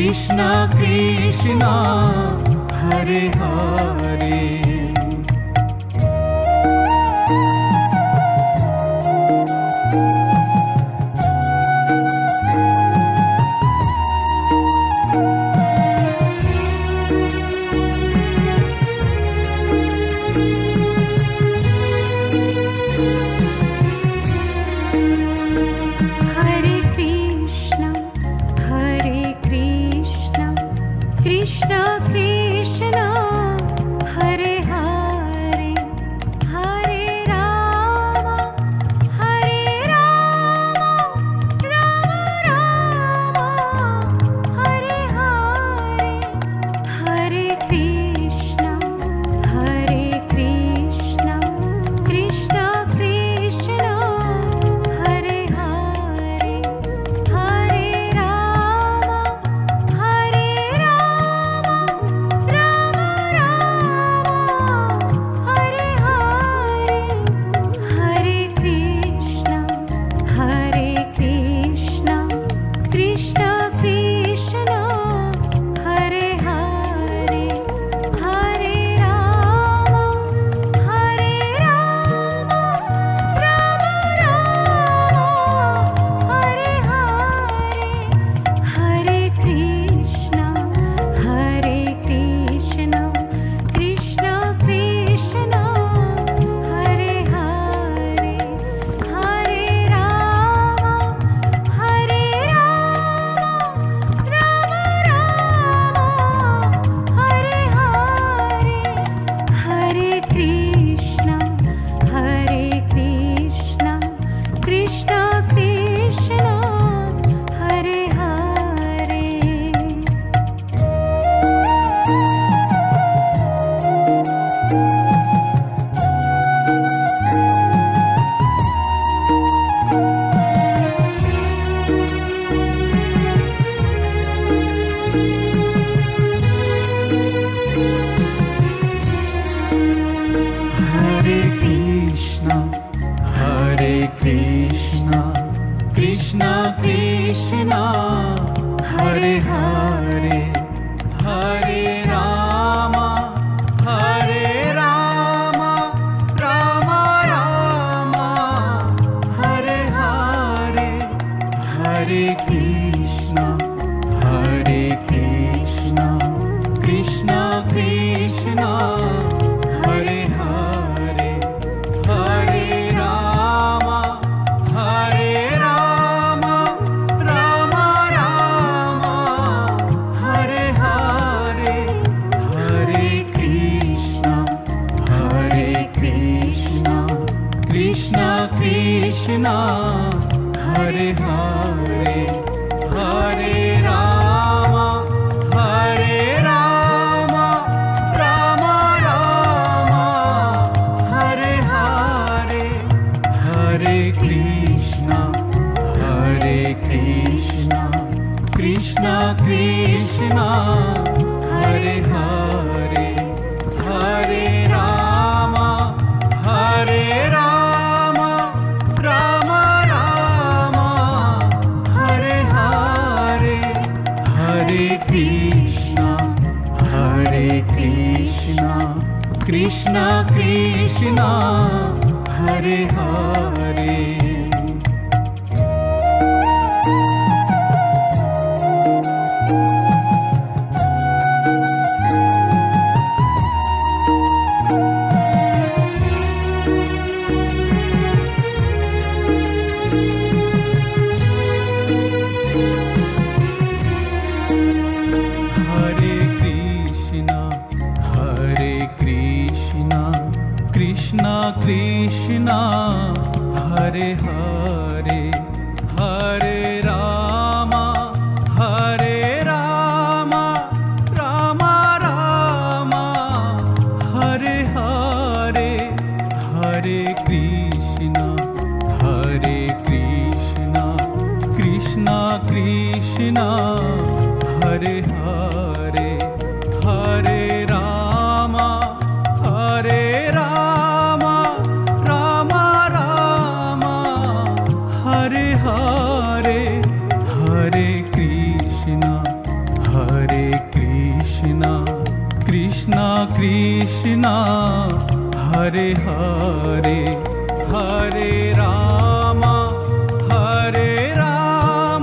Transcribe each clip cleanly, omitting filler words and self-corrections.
Krishna Krishna Hare Hare. Krishna Krishna Hare Hare, Hare Ram Ram Ram Hare Hare, Hare Krishna Krishna Krishna Hare Hare, Hare Ram Ram Ram Hare Hare, Hare Krishna Krishna Krishna Hare Hare, Hare Ram Ram Ram Hare Hare, Hare Krishna Krishna Krishna Hare Hare, Hare Ram Ram Ram Hare Hare, Hare Krishna Krishna Krishna Hare Hare. Krishna Krishna Hare Hare, Hare Ram Ram Ram Hare Hare, Hare Krishna Krishna Krishna Hare Hare, Hare Ram Ram Ram Hare Hare, Krishna Hare Hare Hare Ram Ram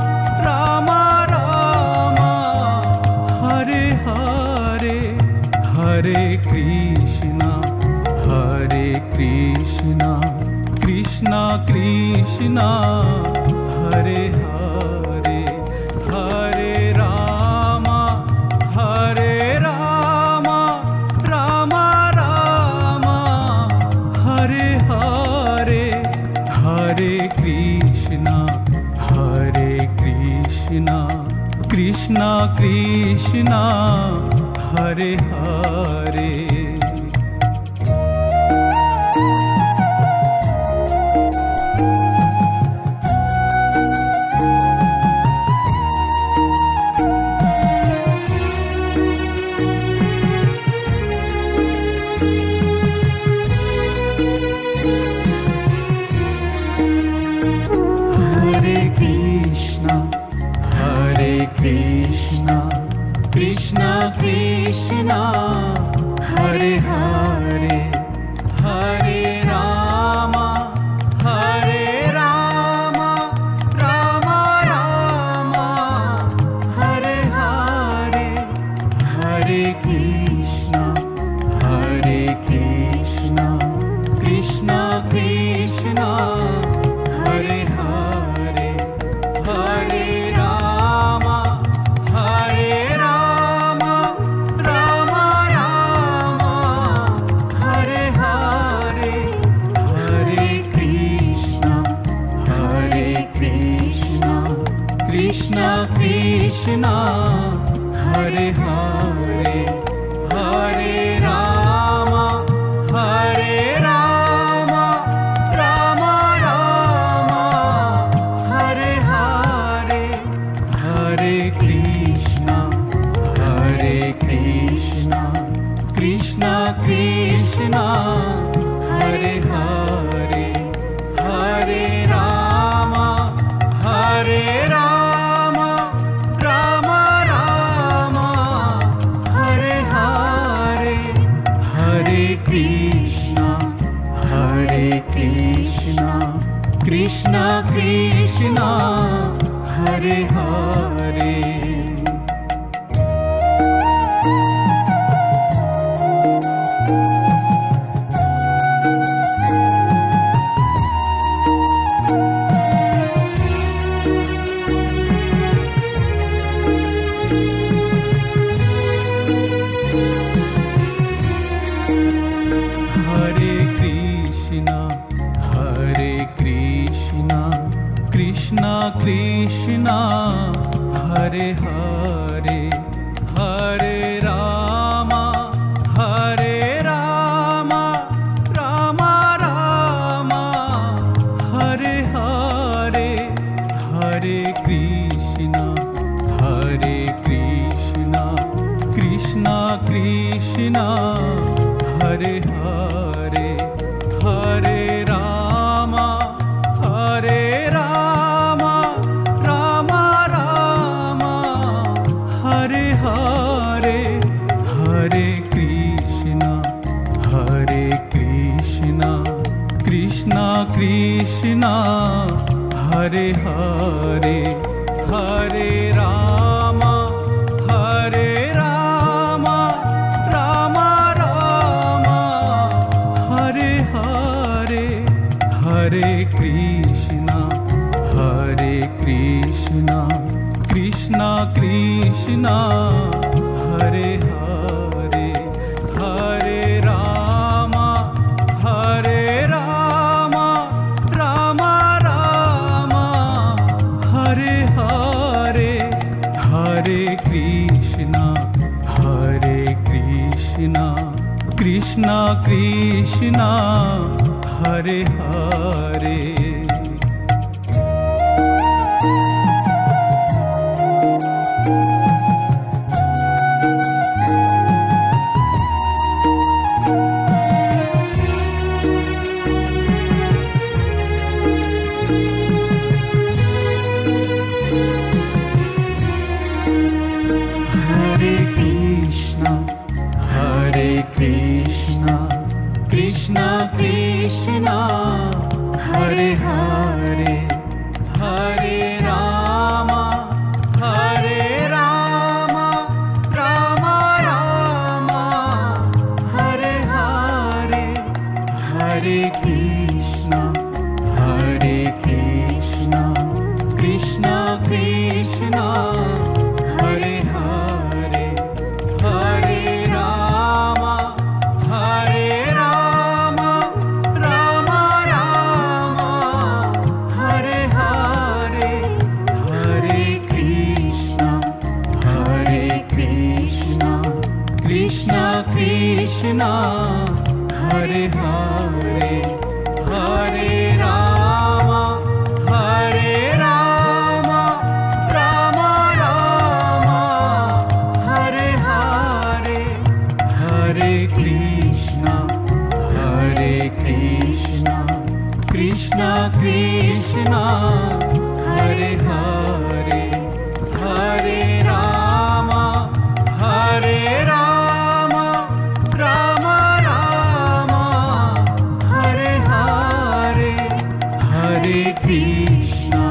Ram Hare Hare Hare Krishna Krishna Krishna Hare Hare Hare Ram Ram Ram Hare Hare Hare Krishna Krishna Krishna Hare Hare Krishna Krishna Hare Hare Hare Ram Ram Ram Hare Hare Hare Krishna Krishna Krishna Hare Hare Hare Ram Krishna Krishna Hare Hare Hare Ram Ram Ram Hare Hare Hare Krishna Krishna Krishna Hare Hare Hare Ram Ram Hare Hare Hare Krishna Krishna Krishna Hare Hare Krishna Krishna Hare Hare Hare Ram Ram Ram Hare Hare Hare Krishna Krishna Krishna Hare Hare Hare Ram Ram Hare Hare Hare Krishna Krishna Krishna Hare Hare Hare Ram Ram Hare Hare Hare Krishna Krishna Krishna Hare Hare Hare Ram Ram Hare Hare Hare Krishna Krishna Krishna Hare Hare Hare Krishna Krishna Krishna Hare Hare Hare Rama Hare Rama Rama Rama Hare Hare Hare Krishna Krishna Krishna Hare Hare Hare Rama Hare Rama Rama Rama Hare Hare Hare Krishna Krishna Krishna Hare Hare Hare Rama Hare Rama Rama Rama Hare Hare Hare Krishna Krishna Krishna Hare Hare Hare Rama Hare Rama Rama Rama Hare Hare Hare Krishna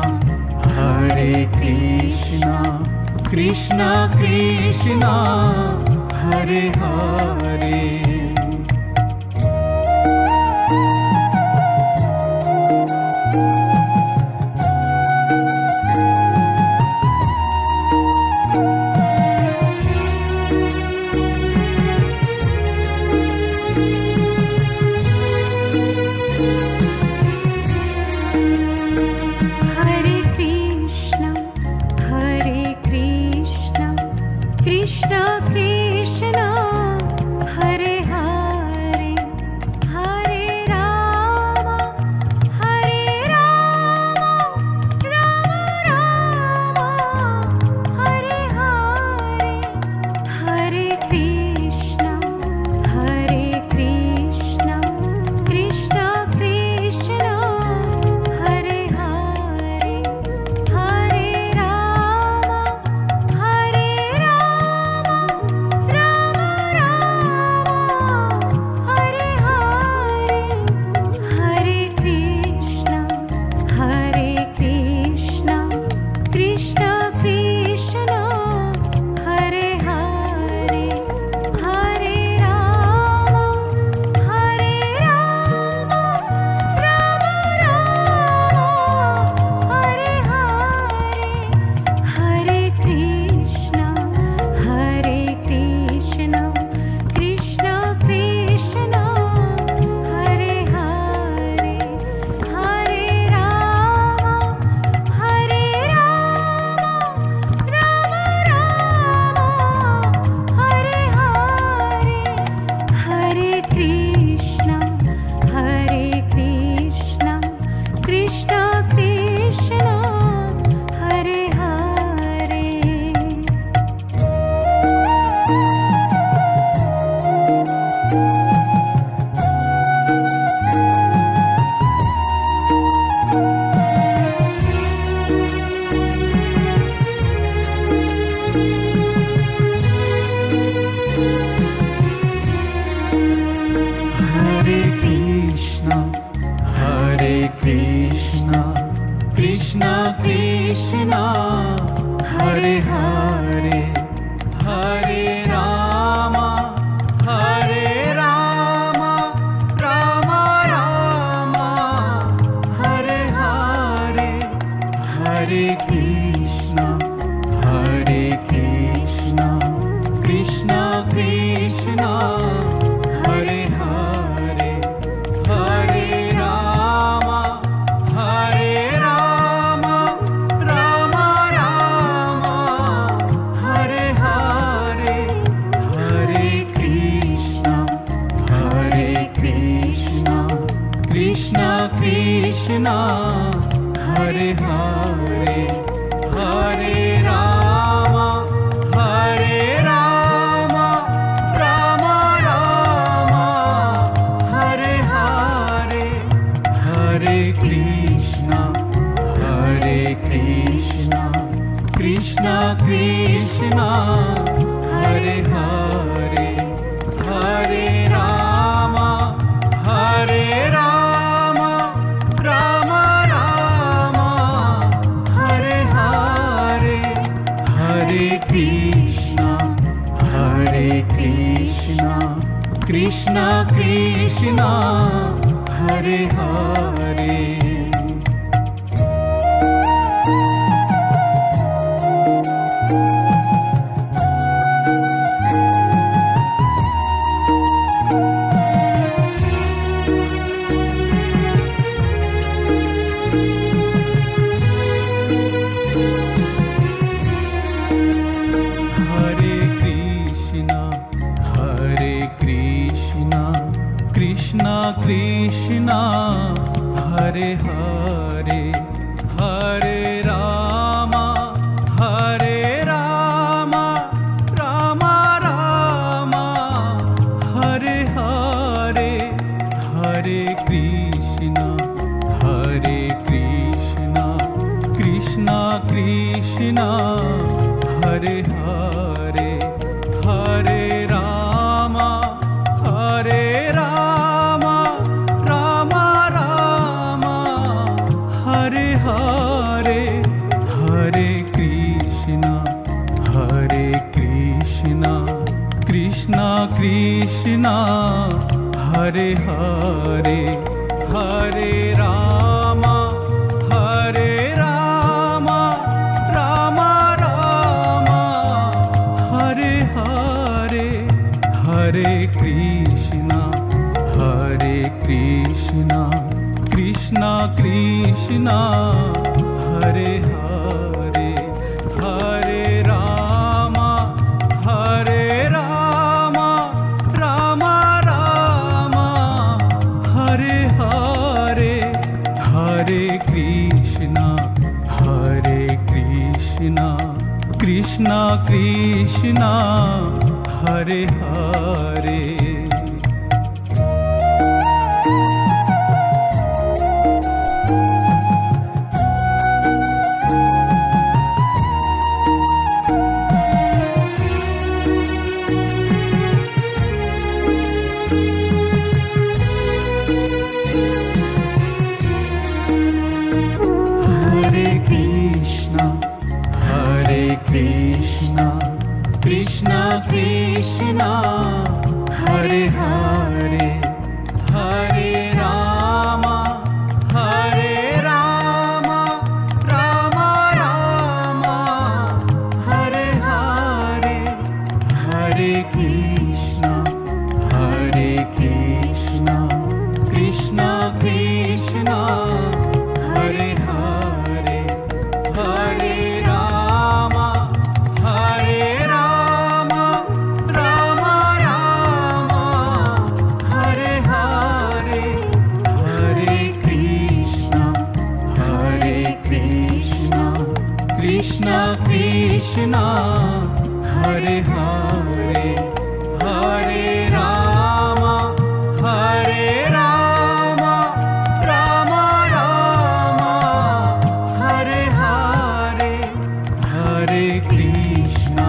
Krishna Krishna Hare Hare Hare Krishna Krishna Krishna Hare Hare Hare Rama Hare Rama Rama Rama Hare Hare Hare Krishna Krishna Krishna Hare Hare Hare Rama Hare Rama Rama Rama Hare Hare Hare Krishna Krishna Krishna Hare Hare Hare Rama Hare Rama Rama Rama Hare Hare Hare Krishna Krishna Krishna Hare Hare Hare Rama Hare Rama Rama Rama Hare Hare Hare Krishna Krishna Krishna Hare Hare Hare Krishna Krishna Krishna Hare Hare Hare Rama Hare Rama Rama Rama Hare Hare Hare Krishna Krishna Krishna Hare Hare Hare Rama Hare Rama Rama Rama Hare Hare Hare Krishna Krishna Krishna Hare Hare Hare Rama Hare Rama Rama Rama Hare Hare Hare Krishna Krishna Krishna Hare Hare Hare Rama Hare Krishna Krishna Hare Hare. Krishna Krishna Hare Hare, Hare Rama Rama Rama Hare Hare, Hare Krishna Krishna Krishna Hare Hare, Hare Rama Rama Rama Hare Hare, Hare Krishna Krishna Krishna Hare Hare, Hare Rama Rama Rama Hare Hare, Hare Krishna Krishna Krishna Hare Hare, Hare Rama Rama Rama Hare Hare, Hare Krishna Krishna Krishna Hare Hare. Krishna Krishna Hare Hare, Hare Rama Rama Rama Hare Hare, Hare Krishna Krishna Krishna Hare Hare, Hare Rama Rama Rama Hare Hare, Hare Krishna Krishna Krishna Hare Hare, Hare Rama Rama Rama Hare Hare, Hare Krishna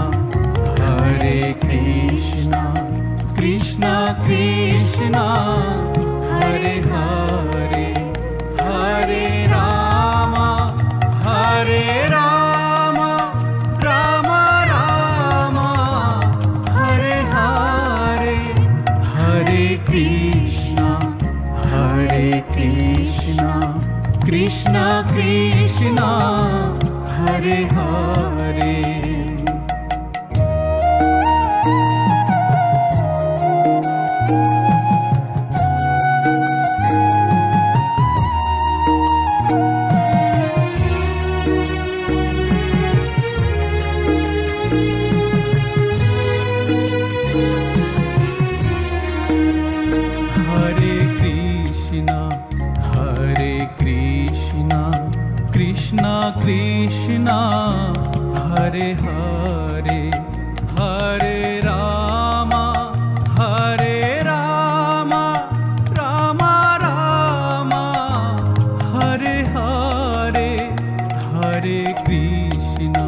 Krishna Krishna Hare Hare, Hare Rama Rama Rama Hare Hare, Hare Krishna Krishna Krishna Hare Hare. Krishna Krishna Hare Hare, Hare Rama Rama Rama Hare Hare, Hare Krishna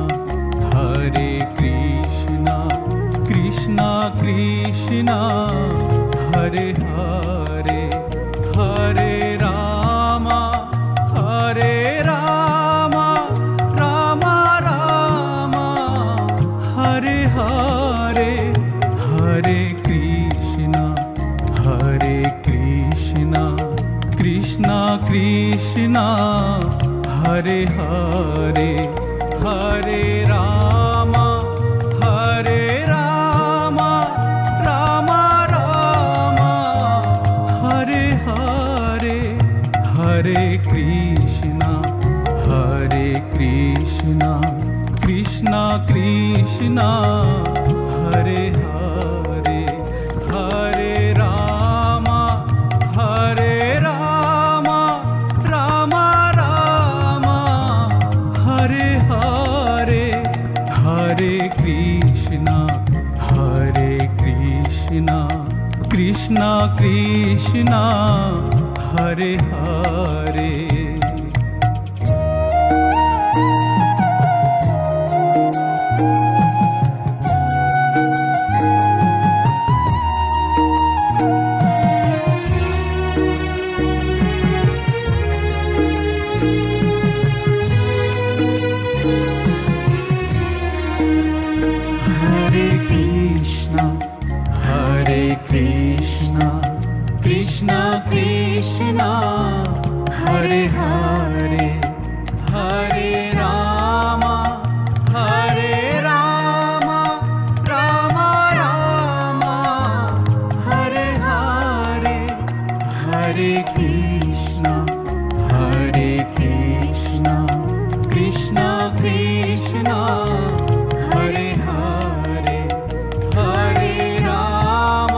Krishna Krishna Hare Hare, Hare Rama Rama Rama Hare Hare, Hare Krishna Krishna Hare Hare Hare Ram Ram Ram Hare Hare Hare Krishna Krishna Krishna Hare Hare Hare Ram Ram Ram Hare Hare Hare Krishna Krishna Krishna Hare Hare Hare Krishna Krishna Krishna Hare Hare Hare Ram Ram Ram Hare Hare Hare Krishna Krishna Krishna Hare Hare Hare Ram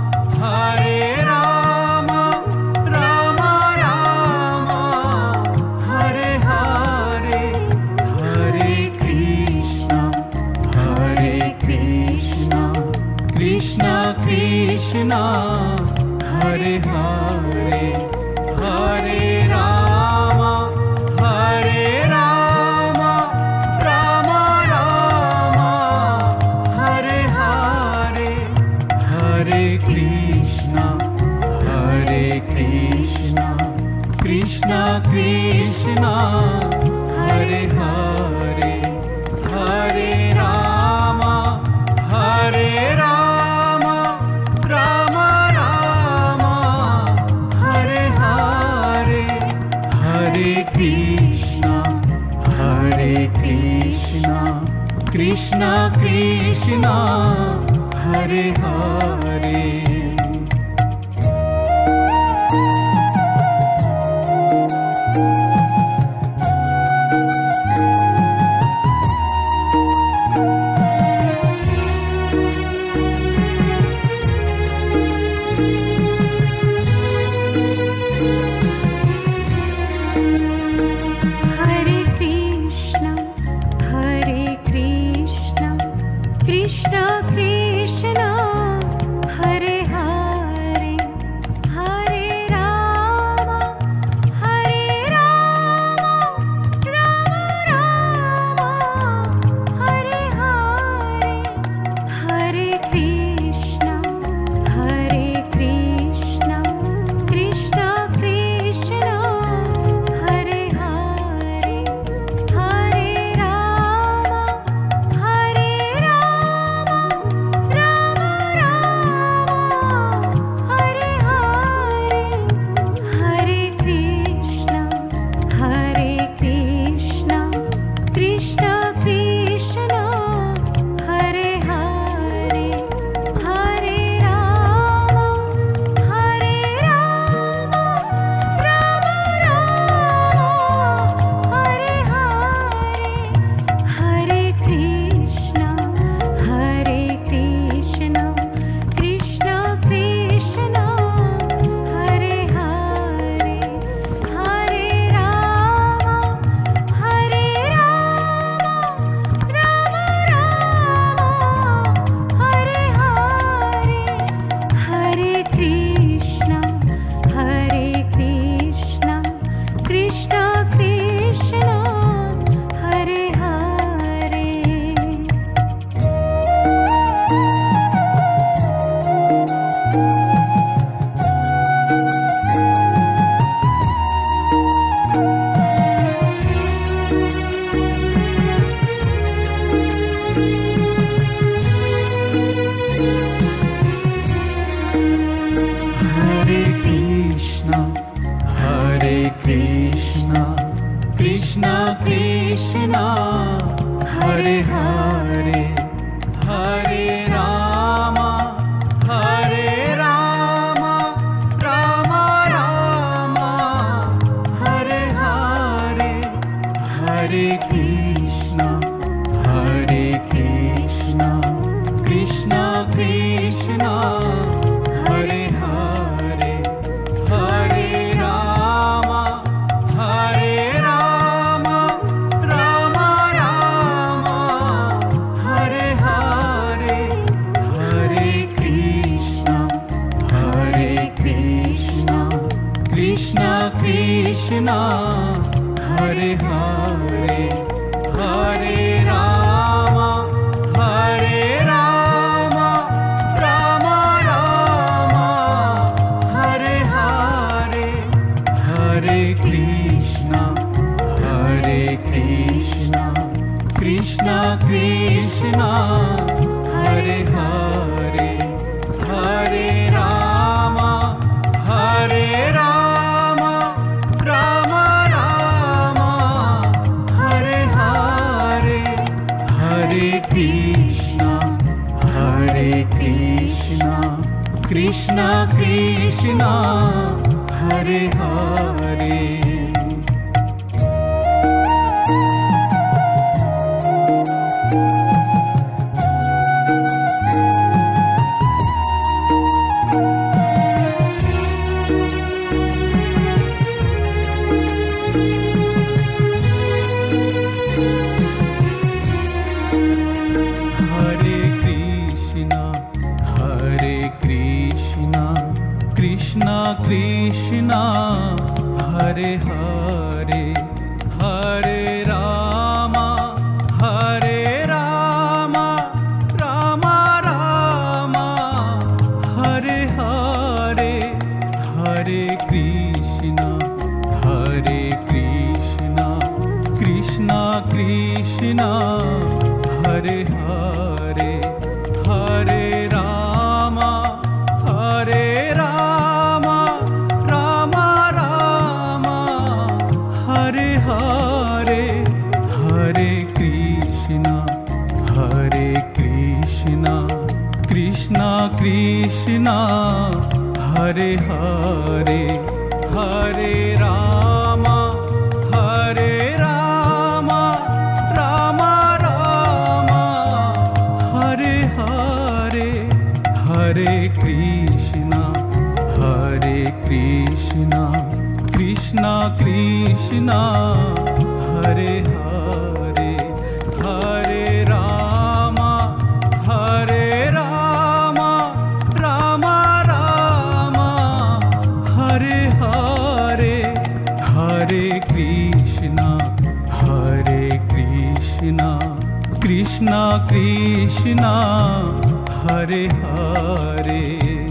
Ram Hare Hare Hare Krishna Krishna Krishna Hare Hare Hare Ram Ram Hare Hare Hare Krishna Krishna Krishna Hare Hare Hare Ram Ram Hare Hare Hare Krishna Krishna Krishna Hare Hare Hare Krishna Krishna Krishna Krishna Hare Krishna Krishna Hare Hare Hare Rama Hare Rama Rama Rama Hare Hare Hare Krishna Krishna Krishna Hare Hare Hare Rama Hare Rama Rama Rama Hare Hare Hare Krishna Krishna Krishna Hare Hare Krishna Krishna Hare Hare Hare Rama Hare Rama Rama Rama Hare Hare Hare Krishna Krishna Krishna Hare Hare Hare Rama Hare Rama Rama Rama Hare Hare Hare Krishna Krishna Krishna Hare Hare Hare Rama Hare Rama Rama Rama Hare Hare Hare Krishna Krishna Krishna Hare Hare Hare Rama Hare Rama Rama Rama Hare Hare Hare Krishna Krishna Krishna Hare Hare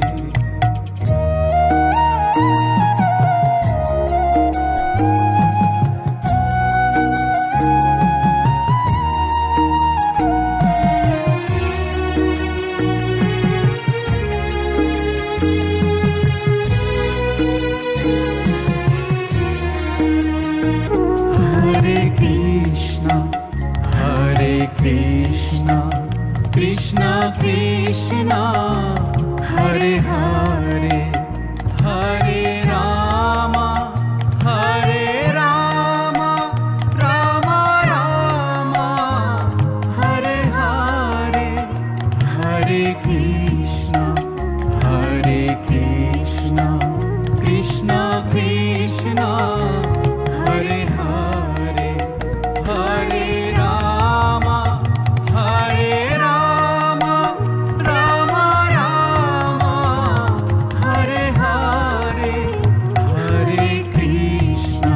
Krishna Krishna Hare Hare Hare Rama Hare Rama Rama Rama Hare Hare Hare Krishna Krishna Krishna Hare Hare Hare Rama Hare Rama Rama Rama Hare Hare Hare Krishna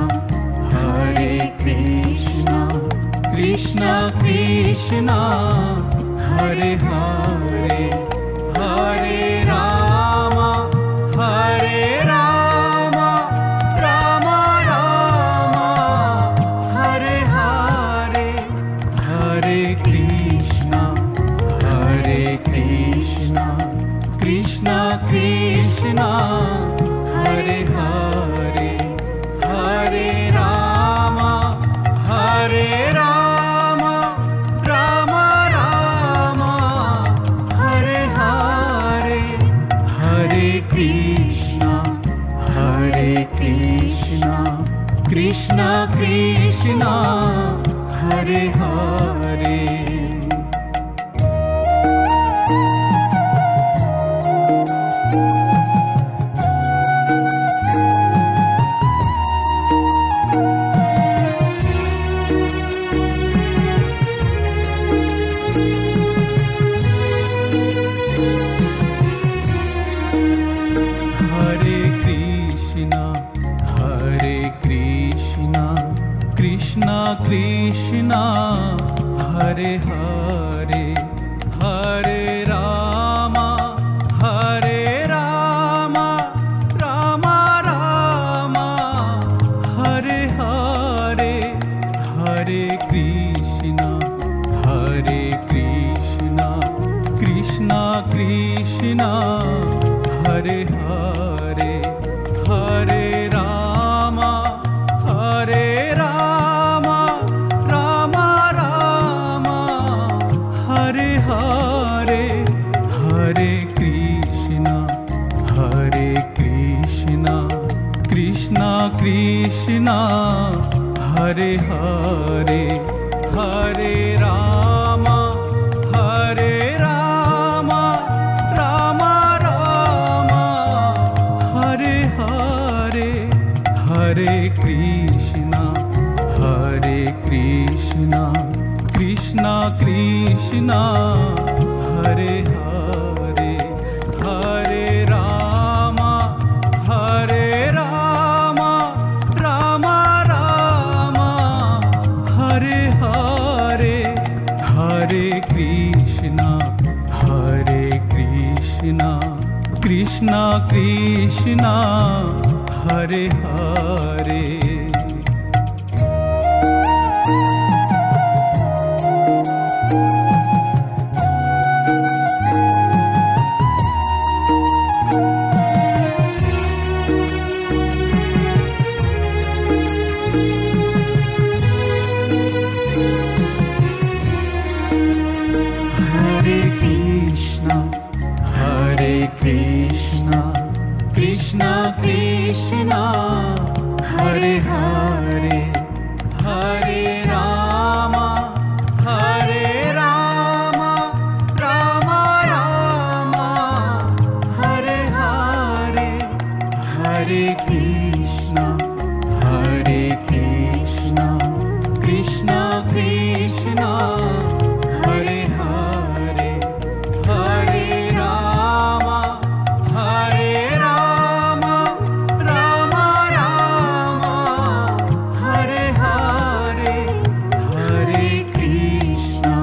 Krishna Krishna Hare Hare Hare Rama Hare Rama Rama Rama Hare Hare Hare Krishna Krishna Krishna Hare Hare Hare Rama Hare Rama Rama Rama Hare Hare Hare Krishna Krishna Krishna Hare Hare Krishna Hare Hare Hare Ram Ram Ram Hare Hare Hare Krishna Krishna Krishna Hare Hare Hare Ram Ram Ram Hare Hare Hare Krishna Krishna Krishna Hare Hare Hare Ram Ram Ram Hare Hare Hare Krishna Krishna Krishna Hare Hare Hare Ram Ram Ram Hare Hare Hare Krishna Krishna Krishna Hare Hare Krishna Krishna Hare Hare Hare Ram Ram Ram Hare Hare Hare Krishna Krishna Krishna Hare Hare Hare Ram Ram Hare Hare Hare Krishna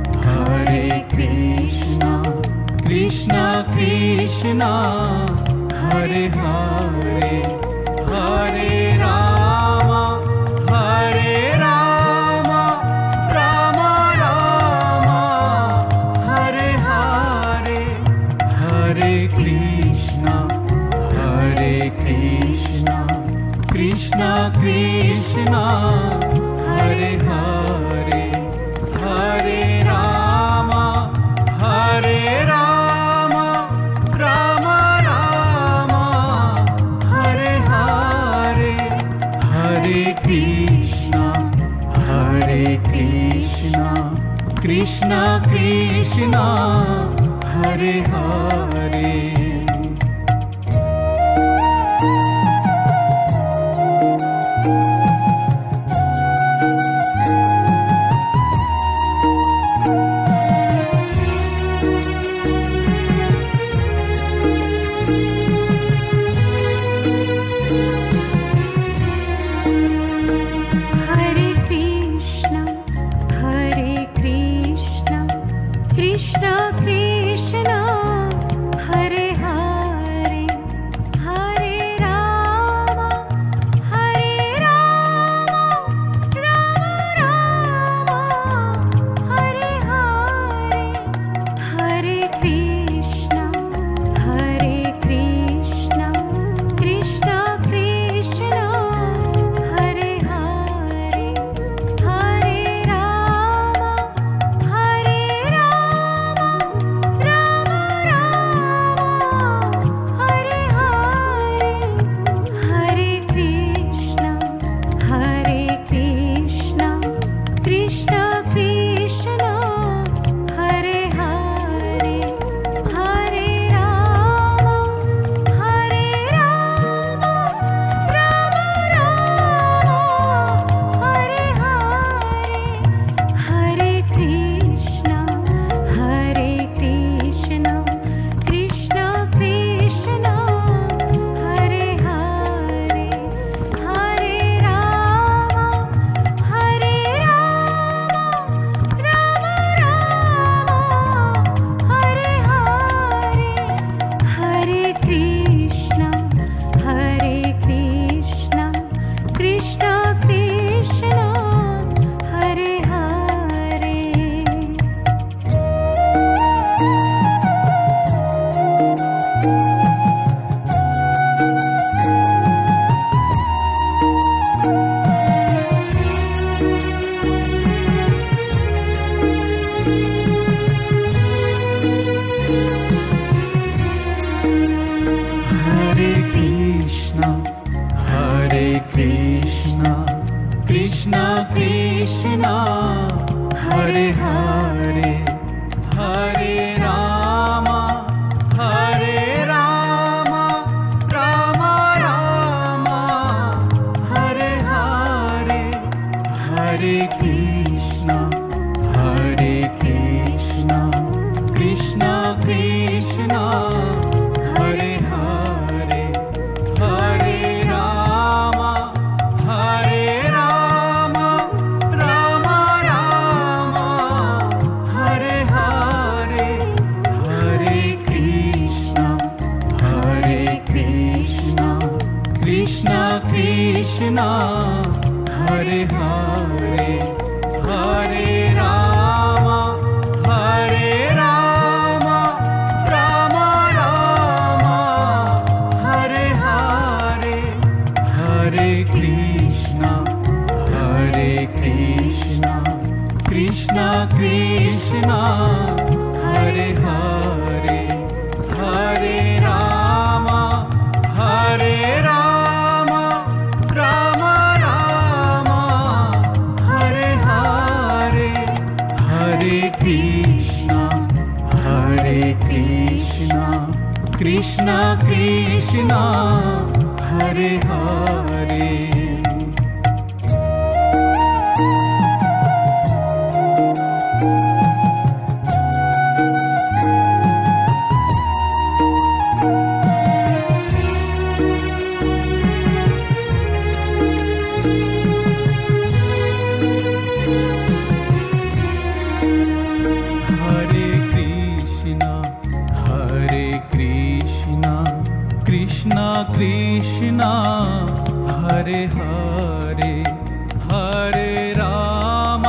Krishna Krishna Hare Hare Hare Ram Ram Ram Hare Hare Hare Krishna Krishna Krishna Hare Hare Hare Ram Ram Ram Hare Hare Hare Krishna Krishna Krishna Hare Hare Hare Krishna, Krishna Krishna, Hare Krishna Krishna Hare Hare Hare Ram Ram Ram Hare Hare Hare Krishna Krishna Krishna Hare Hare Hare Ram Ram Ram Hare Hare Hare Krishna Krishna Krishna Hare Hare Krishna Krishna Hare Hare Hare Ram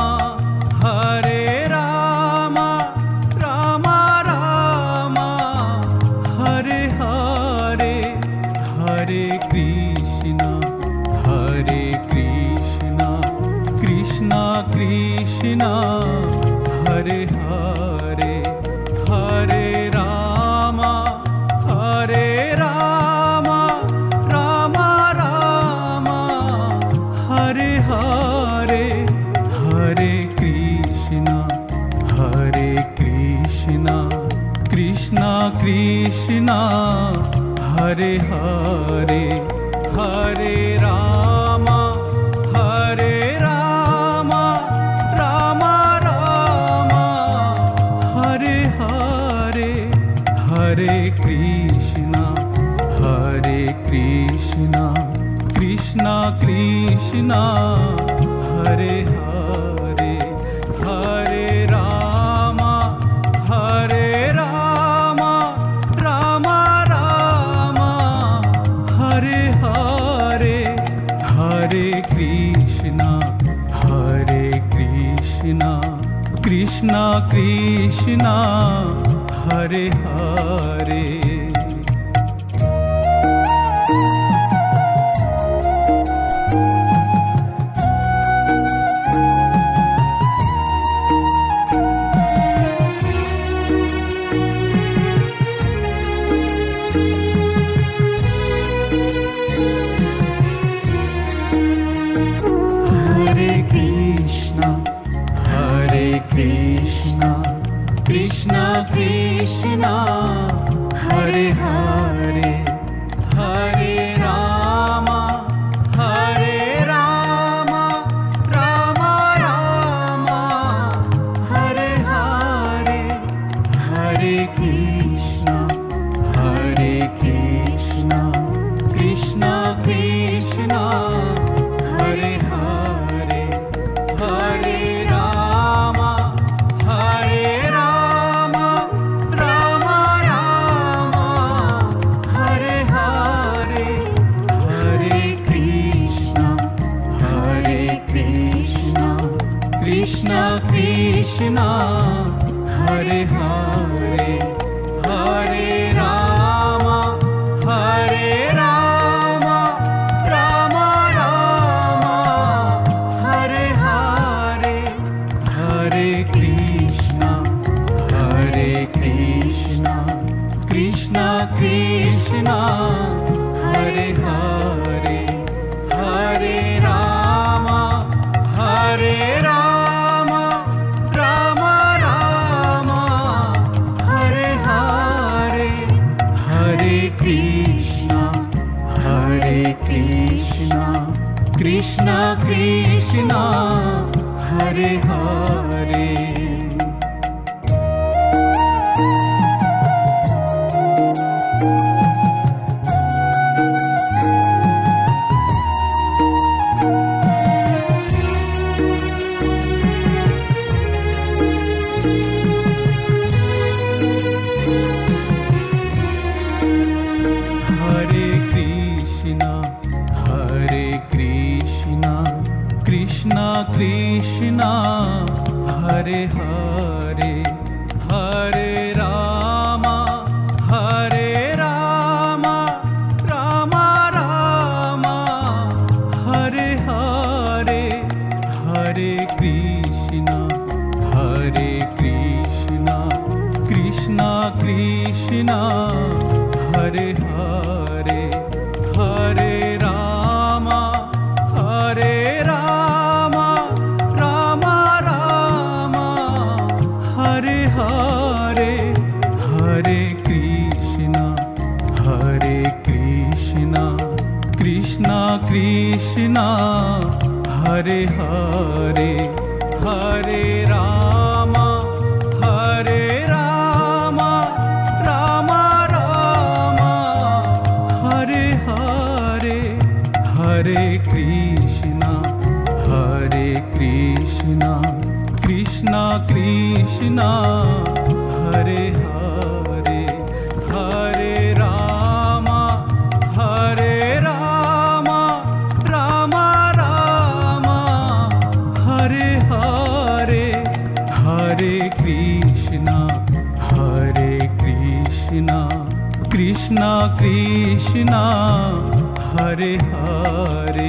Ram Ram Hare Hare Hare Krishna Krishna Krishna Hare Hare Hare Ram Ram Hare Hare Hare Krishna Krishna Krishna Hare Hare Hare Ram Ram Hare Hare Hare Krishna Krishna Krishna Hare Hare Hare Ram Ram Hare Hare Hare Krishna Krishna Krishna Hare Hare Krishna Krishna Hare Hare Hare Ram Ram Hare Hare Hare Krishna Krishna Krishna Hare Hare Hare Ram Ram Hare Hare Hare Krishna Krishna Krishna Hare Hare Hare Ram Ram Hare Hare Hare Krishna Krishna Krishna Hare Hare Hare Ram Ram Hare Hare Hare Krishna Krishna Krishna Hare Hare Hare Krishna Krishna Krishna Hare Hare Hare Rama Rama Rama Hare Hare Hare Krishna Krishna Krishna Hare Hare Hare Rama Rama Rama Hare Hare Hare Krishna Krishna Krishna Hare Hare Hare Rama Rama Rama Hare Hare Hare Krishna Krishna Krishna Hare Hare Hare Rama Rama Rama Hare Hare Hare Krishna Krishna Krishna Hare Hare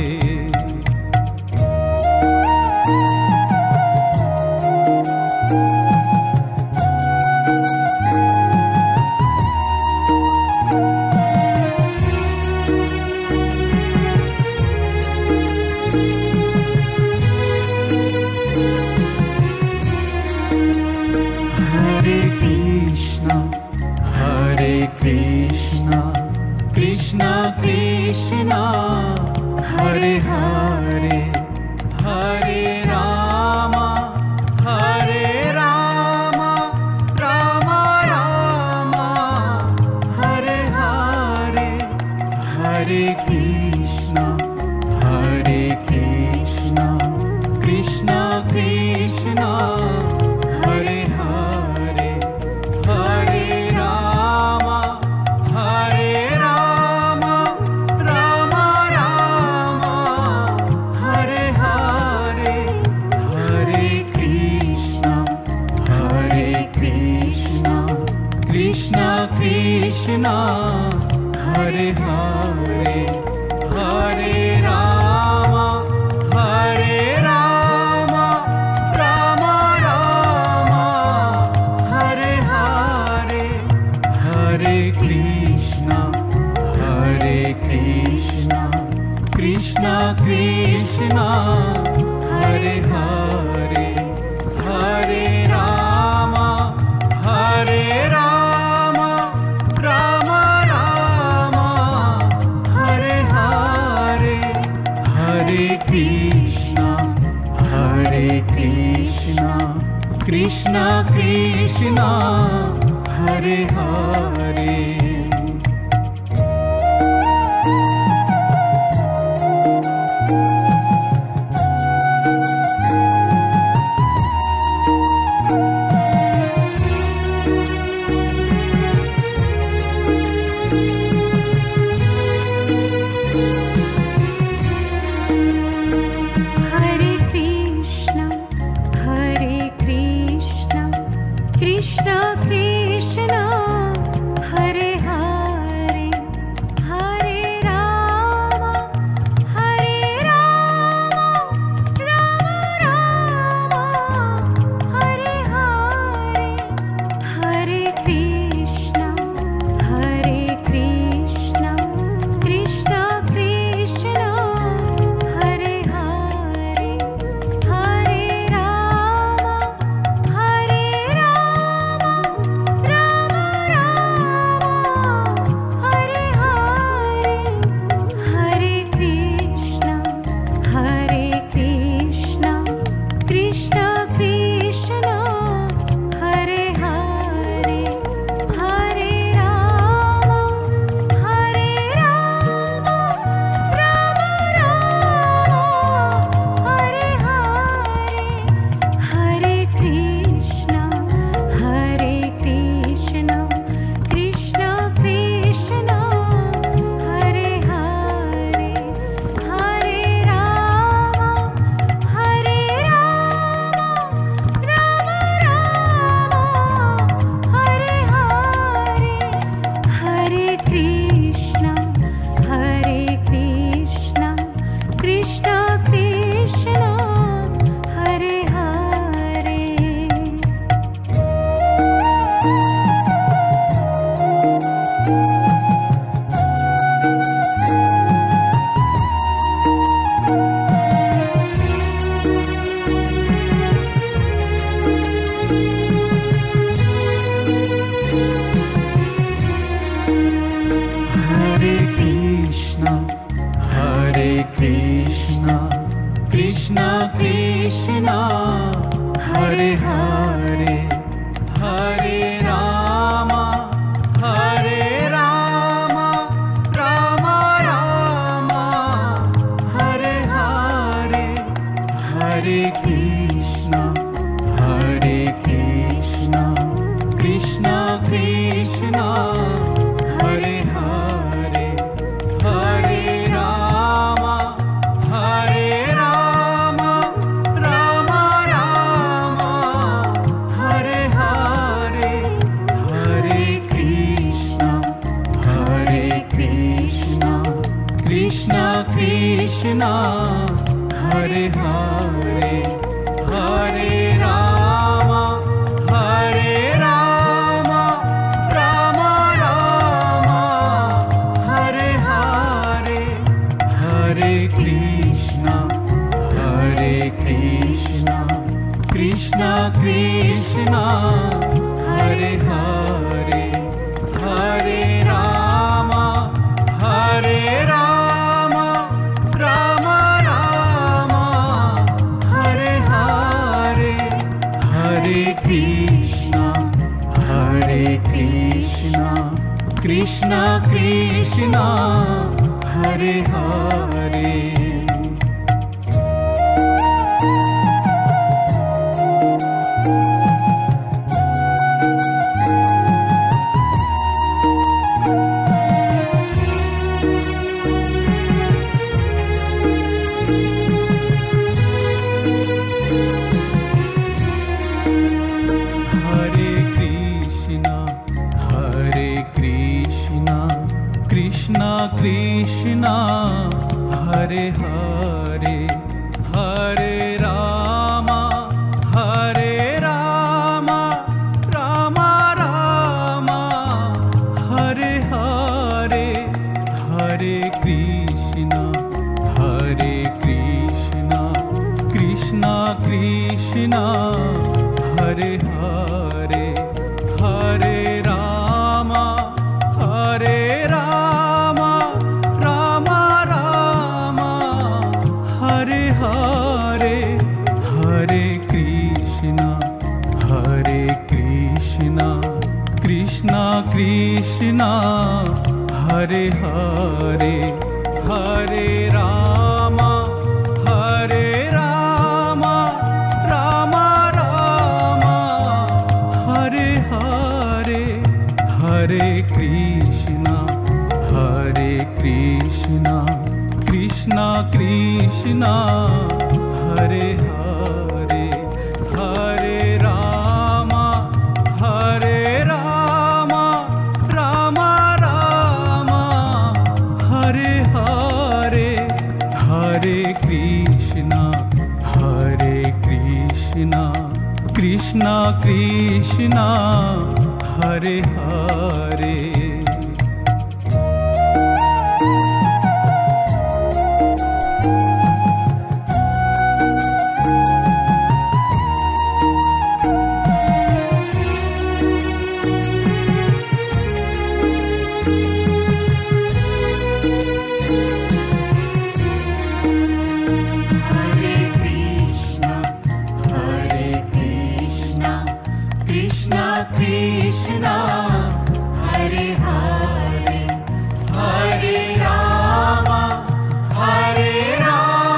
Hare Krishna Krishna Krishna Hare Hare Hare Rama Rama Rama Hare Hare Hare Krishna Krishna Krishna Hare Hare Hare Rama Rama Rama Hare Hare Hare Krishna Krishna Krishna Hare Hare Hare Rama Rama Rama Hare Hare Hare Krishna Krishna Krishna Hare Hare Hare Rama Rama Rama Hare Hare Hare Krishna Krishna Krishna Hare Hare Hare Krishna, Krishna Krishna, Hare Krishna Krishna Hare Hare Hare Rama Hare Rama Rama Rama Hare Hare Hare Krishna Krishna Krishna Hare Hare Hare Rama Hare Rama Rama Rama Hare Hare Hare Krishna Krishna Krishna Hare Hare Hare Rama Hare Rama Rama Rama Hare Hare Hare Krishna Krishna Krishna Hare Hare Hare Rama Hare Rama Rama Rama Hare Hare Hare Krishna Krishna Krishna Hare Hare Krishna Krishna Hare Hare Hare Rama Hare Rama Rama Rama Hare Hare Hare Krishna Krishna Krishna Hare Hare Hare Rama Hare Rama Rama Rama Hare Hare Hare Krishna Krishna Krishna Hare Hare Hare Rama Hare Rama Rama Rama Hare Hare Hare Krishna Krishna Krishna Hare Hare Hare Rama Hare Rama Rama Rama Hare Hare Hare Krishna Krishna Krishna Hare Hare Krishna Hare Hare Hare Rama Hare Rama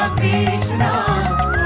Krishna